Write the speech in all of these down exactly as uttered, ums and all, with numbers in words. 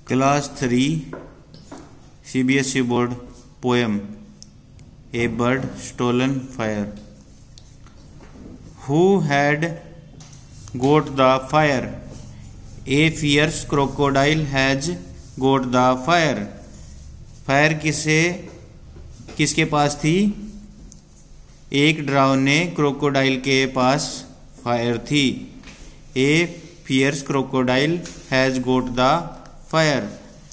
Class three C B S E board poem A Bird Stolen Fire. Who had got the fire? A fierce crocodile has got the fire. Fire किसे किसके पास थी? एक डरावने crocodile के पास fire थी. A fierce crocodile has got the fire.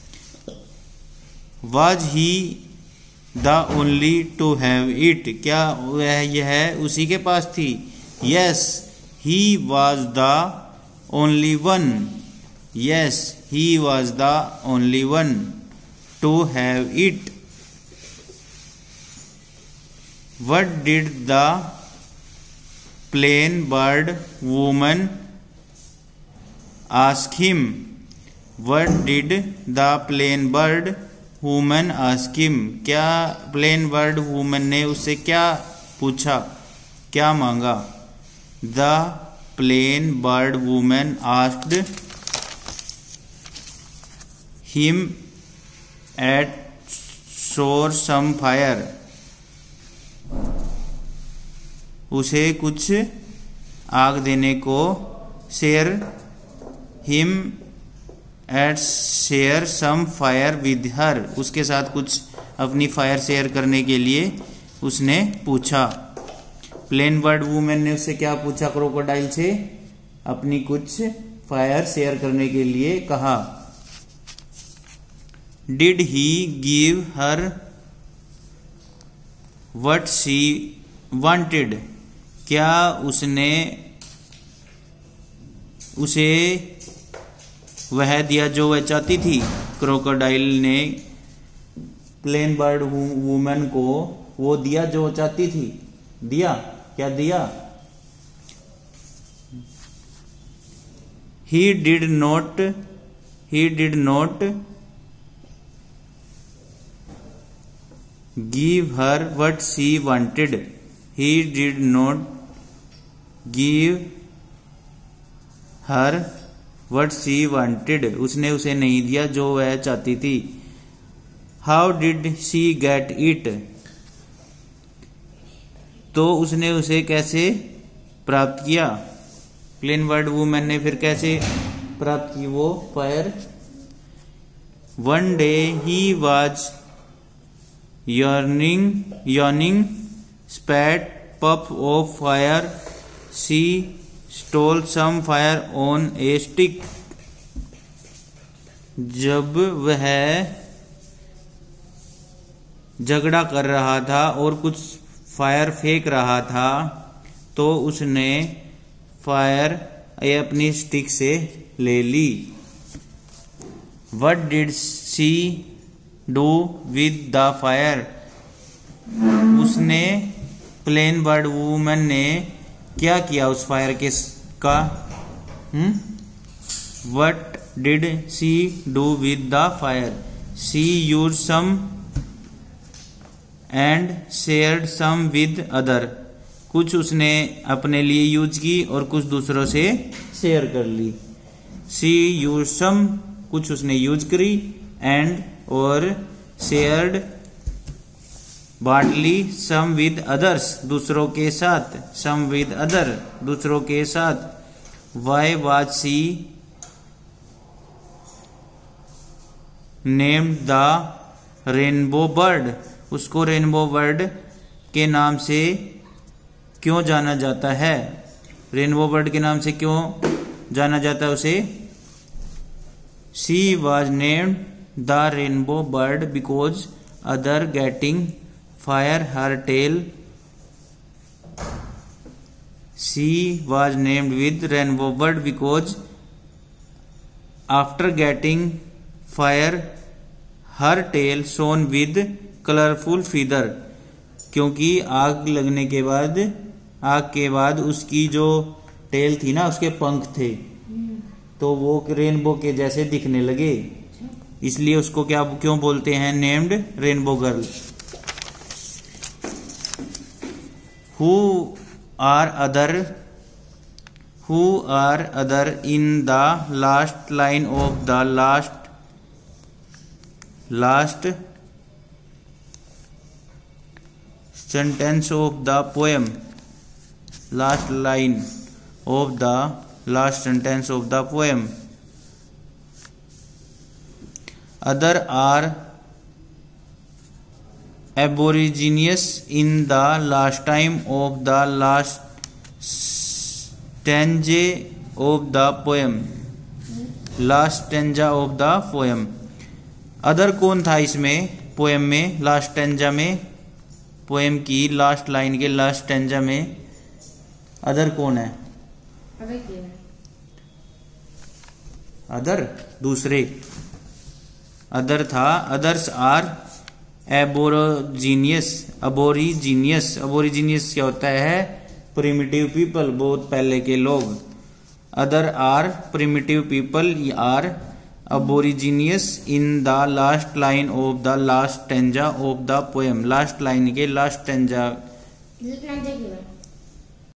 Was he the only to have it? क्या वह यह उसी के पास थी? Yes he was the only one. Yes he was the only one to have it. What did the plain bird woman ask him? What did the plain bird woman ask him? क्या plain bird woman ने उससे क्या पूछा, क्या मांगा? The plain bird woman asked him at shore some fire. उसे कुछ आग देने को. Share him at share some fire with her. उसके साथ कुछ अपनी फायर शेयर करने के लिए उसने पूछा. प्लेन बर्ड वूमेन ने उससे क्या पूछा? क्रोकोडाइल से अपनी कुछ फायर शेयर करने के लिए कहा. Did he give her what she wanted? क्या उसने उसे वह दिया जो वह चाहती थी? क्रोकोडाइल ने प्लेन बर्ड वूमन को वो दिया जो चाहती थी. दिया? क्या दिया? He did not he did not give her what she wanted. He did not give her what she wanted. उसने उसे नहीं दिया जो वह चाहती थी. How did she get it? तो उसने उसे कैसे प्राप्त किया? प्लेन वर्ड वूमेन ने फिर कैसे प्राप्त की वो fire? One day he was yearning yawning spat puff of fire. She stole some fire on a stick. जब वह झगड़ा कर रहा था और कुछ फायर फेंक रहा था तो उसने फायर अपनी स्टिक से ले ली. What did she do with the fire? उसने प्लेन बर्ड वूमन ने क्या किया उस फायर के का? Hmm what did she do with the fire? She use some and shared some with other. कुछ उसने अपने लिए यूज की और कुछ दूसरों से शेयर कर ली. शी यूज सम कुछ उसने यूज करी, एंड और शेयर्ड बांट ली, सम विद अदर्स दूसरों के साथ, सम विद अदर दूसरों के साथ. Why was she named the rainbow bird? उसको रेनबो बर्ड के नाम से क्यों जाना जाता है? रेनबो बर्ड के नाम से क्यों जाना जाता है उसे? She was named the rainbow bird because other getting fire her tail. She was named with rainbow bird because after getting fire her tail shone with colorful feather. क्योंकि आग लगने के बाद आग के बाद उसकी जो टेल थी ना, उसके पंख थे तो वो रेनबो के जैसे दिखने लगे, इसलिए उसको क्या क्यों बोलते हैं? Named rainbow girl. Who are other who are other in the last line of the last last sentence of the poem, last line of the last sentence of the poem. Other are aborigines in the last time of the last stanza of the poem, last stanza of the poem. Other कौन था इसमें poem में, last stanza में, poem की last line के last stanza में other कौन है? अदर दूसरे, अदर था। अदर्स आर एबोरिजिनियस, अबोरिजिनियस, अबोरिजिनियस क्या होता है? प्रिमिटिव पीपल, बहुत पहले के लोग। Other are primitive people are aborigines in the last line of the last stanza of the poem, last line के लास्ट स्टेंजा